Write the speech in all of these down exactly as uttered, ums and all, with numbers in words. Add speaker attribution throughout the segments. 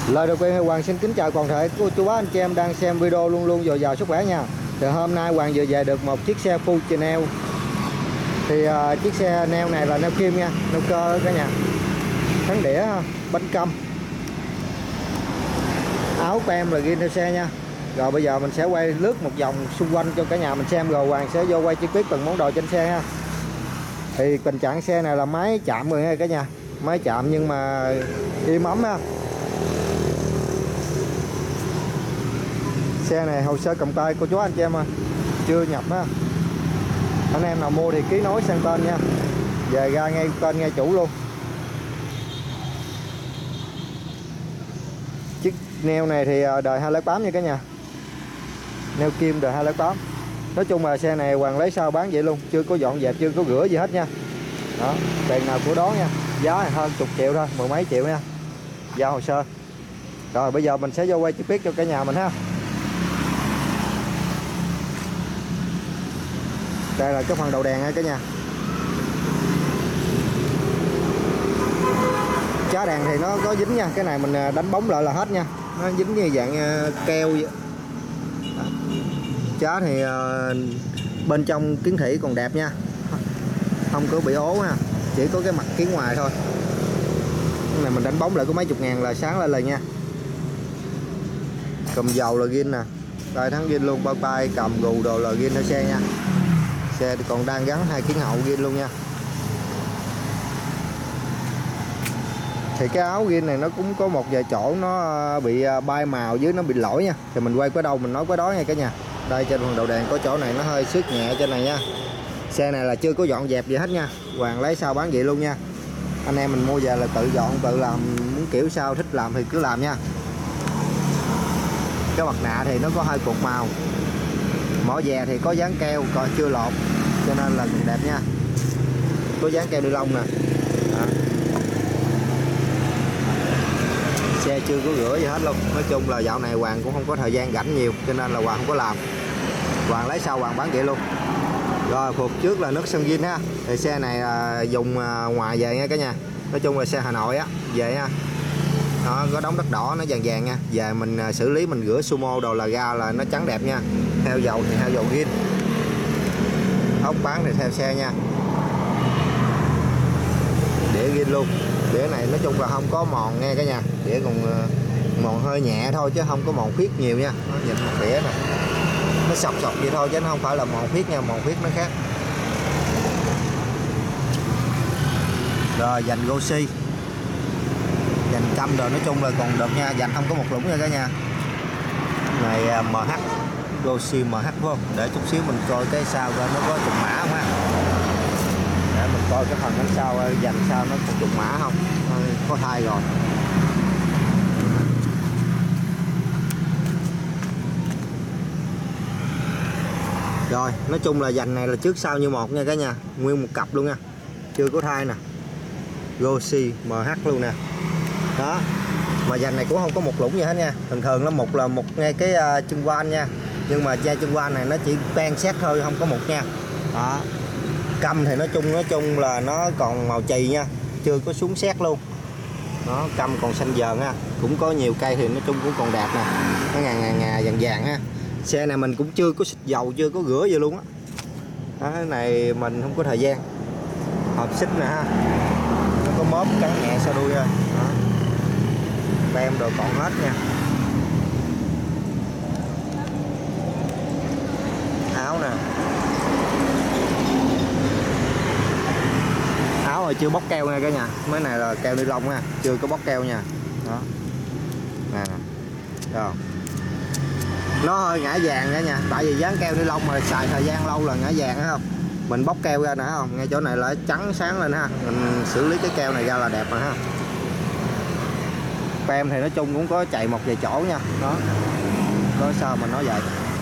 Speaker 1: Lời đầu tiên Hoàng xin kính chào toàn thể cô chú bác anh chị em đang xem video, luôn luôn dồi dào sức khỏe nha. Thì hôm nay Hoàng vừa về được một chiếc xe full Chanel. Thì uh, chiếc xe neo này là neo kim nha, neo cơ cả nhà. Thắng đĩa ha, bánh căm. Áo tem là ghi theo xe nha. Rồi bây giờ mình sẽ quay lướt một vòng xung quanh cho cả nhà mình xem, rồi Hoàng sẽ vô quay chi tiết từng món đồ trên xe ha. Thì tình trạng xe này là máy chạm rồi nha cả nhà. Máy chạm nhưng mà im ấm ha. Xe này hồ sơ cầm tay cô chú anh chị em ơi, chưa nhập á. Anh em nào mua thì ký nối sang tên nha, về ra ngay tên ngay chủ luôn. Chiếc neo này thì đời hai không tám nha cả nhà, neo kim đời hai không tám. Nói chung là xe này Hoàng lấy sau bán vậy luôn, chưa có dọn dẹp, chưa có rửa gì hết nha. Đó, tiền nào của đó nha, giá hơn chục triệu thôi, mười mấy triệu nha, giao hồ sơ. Rồi bây giờ mình sẽ vô quay chi tiết cho cả nhà mình ha. Đây là cái phần đầu đèn nha cả nhà. Chá đèn thì nó có dính nha, cái này mình đánh bóng lại là hết nha, nó dính như dạng keo vậy. Chá thì bên trong kiến thủy còn đẹp nha, không có bị ố ha, chỉ có cái mặt kiến ngoài thôi. Cái này mình đánh bóng lại có mấy chục ngàn là sáng lên lời nha. Cầm dầu là gin nè, đây thắng gin luôn, bao tay cầm gù đồ là gin theo xe nha. Xe thì còn đang gắn hai kiến hậu gin luôn nha. Thì cái áo gin này nó cũng có một vài chỗ nó bị bay màu dưới, nó bị lỗi nha. Thì mình quay qua đâu mình nói qua đó nha cả nhà. Đây trên phần đầu đèn có chỗ này nó hơi xước nhẹ trên này nha. Xe này là chưa có dọn dẹp gì hết nha, Hoàng lấy sao bán vậy luôn nha. Anh em mình mua về là tự dọn tự làm, muốn kiểu sao thích làm thì cứ làm nha. Cái mặt nạ thì nó có hơi cột màu, mỏ dè thì có dán keo còn chưa lột cho nên là còn đẹp nha, có dán keo ni lông nè. Đó. Xe chưa có rửa gì hết luôn. Nói chung là dạo này Hoàng cũng không có thời gian rảnh nhiều cho nên là Hoàng không có làm, Hoàng lấy sau Hoàng bán vậy luôn. Rồi phục trước là nước sơn zin ha. Thì xe này là dùng ngoài về nha cả nhà. Nói chung là xe Hà Nội á, về ha. Đó, có đống đất đỏ nó vàng vàng nha, về mình xử lý mình rửa sumo đồ là ra là nó trắng đẹp nha. Theo dầu thì theo dầu zin, ốc bán thì theo xe nha. Đĩa zin luôn, đĩa này nói chung là không có mòn nghe cả nhà, đĩa còn mòn hơi nhẹ thôi chứ không có mòn khuyết nhiều nha. Nó nhìn một đĩa nè, nó sọc sọc vậy thôi chứ nó không phải là mòn khuyết nha, mòn khuyết nó khác. Rồi dành Gosi, dành căm rồi, nói chung là còn được nha, dành không có một lũng nha cả nhà. Này em hát Gosi em hát phải không? Để chút xíu mình coi cái sau coi nó có trùng mã không ha. Để mình coi cái phần bánh sau dành sao nó có trùng mã không, có thay rồi. Rồi nói chung là dành này là trước sau như một nha cả nhà, nguyên một cặp luôn nha, chưa có thay nè. Gosi em hát luôn nè. Đó, mà dành này cũng không có một lũng gì hết nha. Thường thường nó một là một ngay cái uh, chân van nha, nhưng mà da chân van này nó chỉ pen xét thôi, không có một nha. Đó, căm thì nói chung nói chung là nó còn màu chì nha, chưa có xuống xét luôn. Nó căm còn xanh dờn ha, cũng có nhiều cây thì nói chung cũng còn đẹp nè, nó ngà ngà ngà vàng vàng ha. Xe này mình cũng chưa có xịt dầu, chưa có rửa gì luôn á. Đó, cái này mình không có thời gian. Hộp xích nè ha, nó có mớp cắn nhẹ sau đuôi thôi. Đó, tem đồ còn hết nha. Áo nè, áo rồi chưa bóc keo nha cả nhà, mấy này là keo ni lông nha, chưa có bóc keo nha. Đó nè, rồi nó hơi ngã vàng cả nhà, tại vì dán keo ni lông mà xài thời gian lâu là ngã vàng thấy không. Mình bóc keo ra nè không, ngay chỗ này là trắng sáng lên ha, mình xử lý cái keo này ra là đẹp rồi ha. Tem thì nói chung cũng có chạy một vài chỗ nha. Đó, có sao mình nói vậy.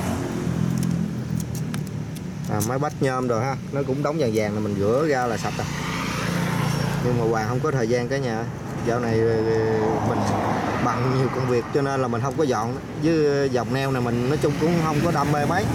Speaker 1: À, máy bách nhôm rồi ha, nó cũng đóng vàng vàng là mình rửa ra là sạch rồi. Nhưng mà Hoàng không có thời gian cả nhà, dạo này mình bận nhiều công việc cho nên là mình không có dọn. Với dòng neo này mình nói chung cũng không có đam mê mấy,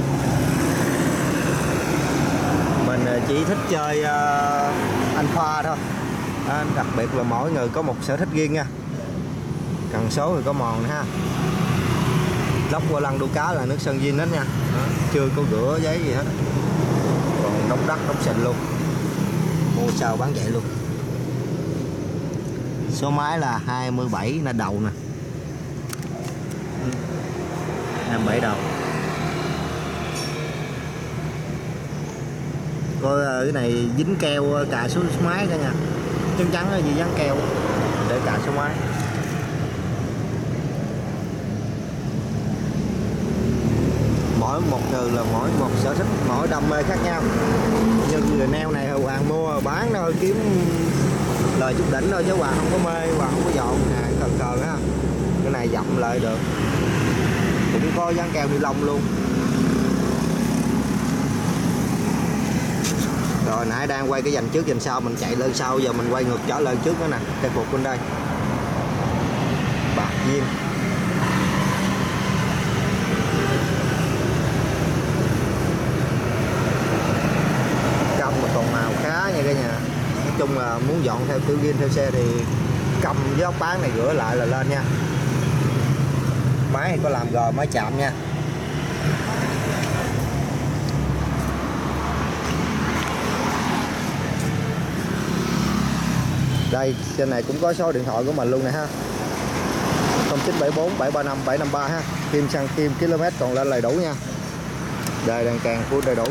Speaker 1: mình chỉ thích chơi uh, anh pha thôi. À, đặc biệt là mỗi người có một sở thích riêng nha. Cần số thì có mòn nữa ha. Lốc qua lăng đu cá là nước sơn zin hết nha. Đó, chưa có rửa giấy gì hết, còn đóng đất đóng xịn luôn, mua sao bán vậy luôn. Số máy là hai mươi bảy là đầu nè, hai mươi bảy đầu. Coi cái này dính keo cà số máy cả nha, trắng trắng là gì dán keo để cà số máy. Mỗi một người là mỗi một sở thích, mỗi đam mê khác nhau. Như người neo này Hoàng mua bán thôi, kiếm lời chút đỉnh thôi chứ Hoàng không có mê, Hoàng không có dọn nè, cờ cờ ha. Cái này dặm lại được, cũng có dán keo ni lông luôn. Rồi nãy đang quay cái dành trước dành sau, mình chạy lên sau, giờ mình quay ngược trở lên trước nữa nè. Cái cục bên đây bạc viên, cầm mà còn màu khá nha cả nhà. Nói chung là muốn dọn theo kiểu ghiên theo xe thì cầm với ốc bán này rửa lại là lên nha. Máy thì có làm gờ máy chạm nha. Đây trên này cũng có số điện thoại của mình luôn nè ha, không chín bảy bốn bảy ba năm bảy năm ba ha. Kim xăng kim km còn lên đầy đủ nha. Đây đèn càng full đầy đủ.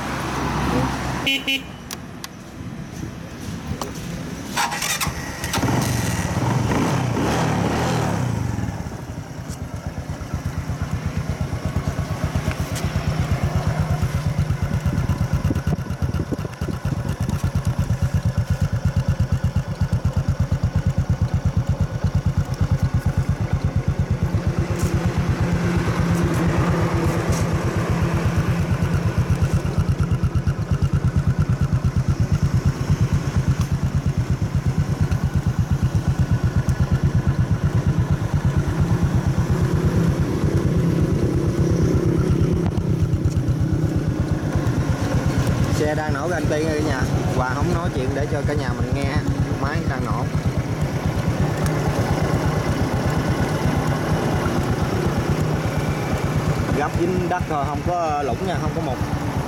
Speaker 1: Xe đang nổ anh Tiên ở nhà, Hòa không nói chuyện để cho cả nhà mình nghe, máy đang nổ. Gấp dính đất rồi, không có lũng nha, không có mục.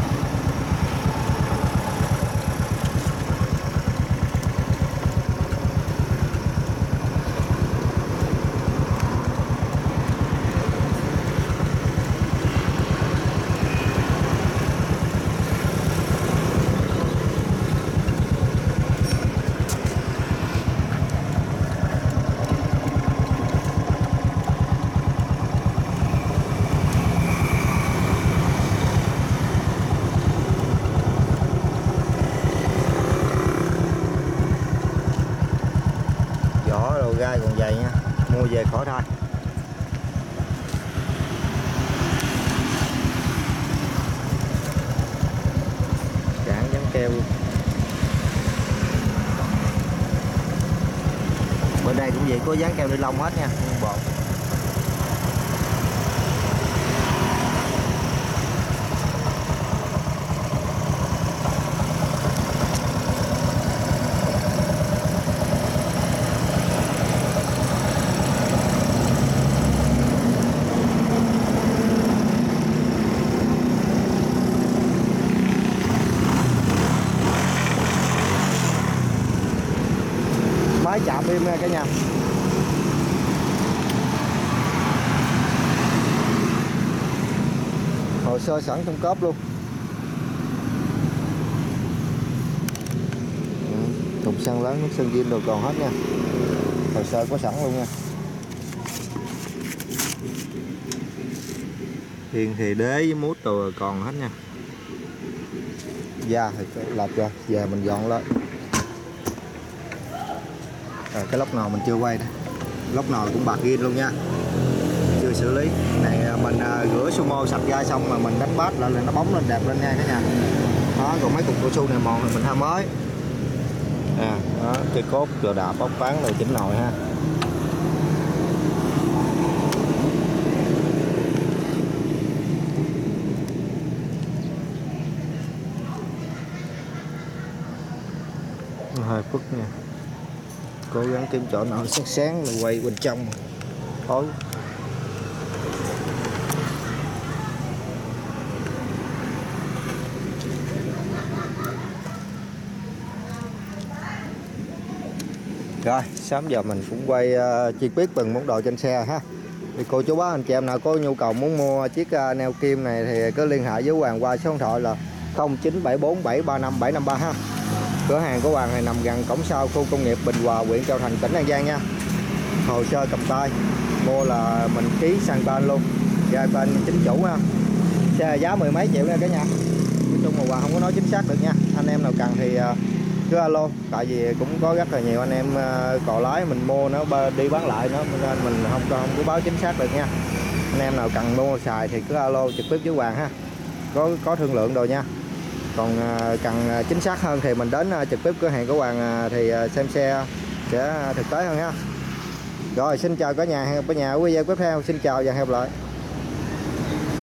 Speaker 1: Gai còn dày nha, mua về khỏi thôi. Cản dán keo luôn. Bên đây cũng vậy, có dán keo ni lông hết nha, bộ. Máy chạm im nha cả nhà. Hồ sơ sẵn trong cốp luôn. Thùng xăng lớn, nước sơn zin đồ còn hết nha. Hồ sơ có sẵn luôn nha. Hiền thì đế với mút đồ còn hết nha. Da thì lọc ra, về mình dọn lên. Rồi, cái lốc nồi mình chưa quay đây, lốc nồi cũng bạc ghiên luôn nha, chưa xử lý. Này mình uh, rửa sumo sạch ra xong mà mình đánh bát lại là nó bóng lên đẹp lên nha cả nhà. Đó, còn mấy cục cao su này mòn thì mình thay mới. À, đó, cây cốt rồi đạp bóc ván rồi chỉnh nồi ha. Hơi phức nha, cố gắng kiếm chỗ nào sáng sáng rồi quay bên trong. Ừ. Rồi, sớm giờ mình cũng quay uh, chi tiết từng món đồ trên xe ha. Thì cô chú bác anh chị em nào có nhu cầu muốn mua chiếc uh, neo kim này thì cứ liên hệ với Hoàng qua số điện thoại là không chín bảy bốn bảy ba năm bảy năm ba ha. Cửa hàng của Hoàng này nằm gần cổng sau khu công nghiệp Bình Hòa, huyện Châu Thành, tỉnh An Giang nha. Hồ sơ cầm tay, mua là mình ký sang tên luôn, ra tên chính chủ ha. Xe giá mười mấy triệu nha cả nhà. Nói chung mà Hoàng không có nói chính xác được nha. Anh em nào cần thì uh, cứ alo, tại vì cũng có rất là nhiều anh em uh, cò lái mình mua nó đi bán lại nó nên mình không không có báo chính xác được nha. Anh em nào cần mua xài thì cứ alo trực tiếp với Hoàng ha, có có thương lượng rồi nha. Còn uh, cần chính xác hơn thì mình đến uh, trực tiếp cửa hàng của Hoàng uh, thì uh, xem xe sẽ thực tế hơn ha. Rồi xin chào cả nhà, hẹn gặp cả nhà ở video tiếp theo. Xin chào và hẹn gặp lại.